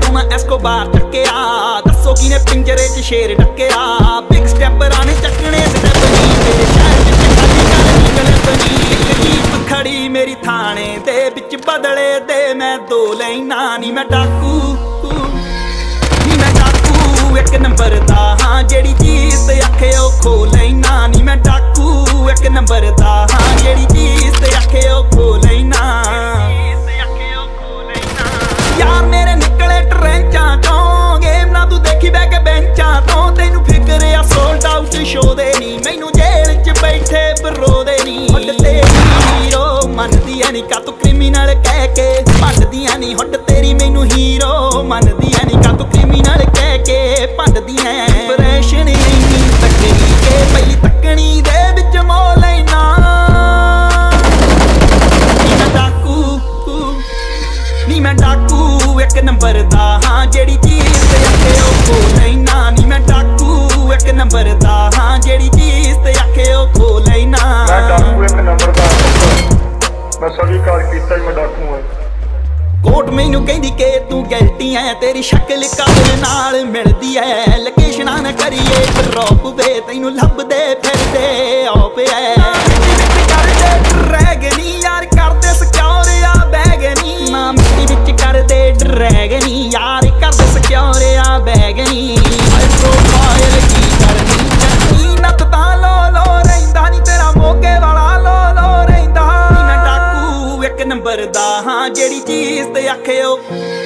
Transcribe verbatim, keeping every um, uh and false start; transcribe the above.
तो मैं एस्कोबार चक्या दसो किने पिंजरे च शेर डकया बिग स्टेपरां ने चकने स्टेप नहीं तेरे शहर च खाली कर निकल बनी जीप खड़ी मेरी थाने दे बिच बदले दे मैं दो लैना नी मैं डाकू नी मैं डाकू एक नंबर दा हाँ जेड़ी चीज ते आखे ओ खो लैना नी मैं डाकू एक नंबर दा हाँ जेड़ी चीज ते आखे ओ खो लैना यार मेरे निकले ट्रेंचां चों गेम ना तू देखी बैठ के बेंचां तो तेनू फिकर आ सोल्ड आउट शो दे नी मैनू जेल च बैठे बरो दे नी हुड तेरी हीरो मनदियां नी का तू क्रिमिनल कह के भंडदियां नी हुड तेरी मैनू हीरो मनदियां नी का तू क्रिमिनल कह के भंडदियां इंप्रेशन इन्नी तकड़ी के पहली तकनी दे विच मो लैना नी मैं डाकू नी मैं डाकू एक नंबर दा हाँ जेड़ी चीज ते आखे ओ खो लैना नी मैं डाकू एक नंबर दा हाँ जेड़ी चीज ते आखे ओ खो लैना मैं डाकू एक नंबर दा मैं सभी कार कीता ही मैं डाकू हां कोट मैनू कहंदी के तू गलती है तेरी शक्ल काबल नाल मिलदी है लोकेशना न करिए ड्रॉप वे तैनू लभदे फिरदे ऑप है करदे ड्रैगनी यार करदे सिक्योर आ बैगनी ना मिट्टी विच करदे ड्रैगनी यार करदे सिक्योर आ बैगनी हाई प्रोफाइल की करनी चंगी नत तां लो लो रहिंदा नी तेरा मोगे वाला लो लो रहिंदा नी मैं डाकू एक नंबर दा हाँ जेड़ी चीज ते आखे ओ